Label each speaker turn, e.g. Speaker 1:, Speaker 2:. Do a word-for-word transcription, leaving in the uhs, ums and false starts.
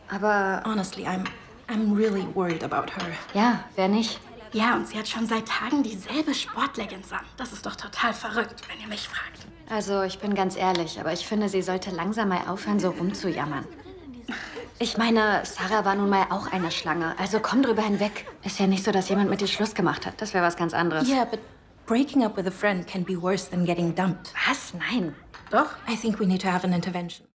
Speaker 1: Aber
Speaker 2: Honestly, I'm, I'm really worried about her.
Speaker 1: ja, wer nicht?
Speaker 2: Ja, und sie hat schon seit Tagen dieselbe Sportleggings an. Das ist doch total verrückt, wenn ihr mich fragt.
Speaker 1: Also, ich bin ganz ehrlich, aber ich finde, sie sollte langsam mal aufhören, so rumzujammern. Ich meine, Sarah war nun mal auch eine Schlange. Also komm drüber hinweg. Ist ja nicht so, dass jemand mit dir Schluss gemacht hat. Das wäre was ganz anderes.
Speaker 2: Yeah, but breaking up with a friend can be worse than getting dumped.
Speaker 1: Was? Nein.
Speaker 2: Doch, I think we need to have an intervention.